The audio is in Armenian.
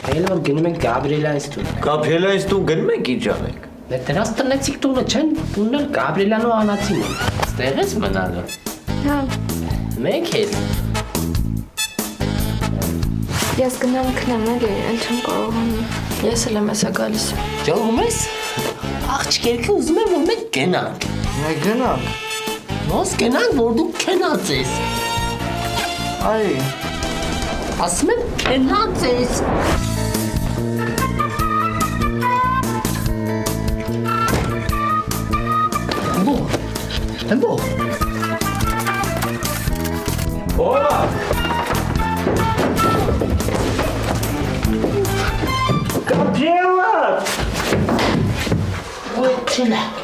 Ելը գնում ենք Գաբրիելյանից տուն։ Գաբրիելյանից տուն գնում ենք ինչ անենք։ Դրանց տնեցիկ տունը չեն, տունն էլ Գաբրիելյանու անացին է։ Ստեղ ես մնալը։ Հա։ Մենք էլ։ Ես գնամ քնեմ էլի, էլ չեմ կարողանում։ Ես էլ եմ հեսա գալիս։ Ջողում ես։ Աղջիկերքը ուզում եմ, որ մենք գնանք։ Մենք գնանք։ Ոնց գնանք, որ դու քնած ես։ Այ։ Ասում եմ քնած ես։ Tempo. Hola. Gabriela. Oi, Tina.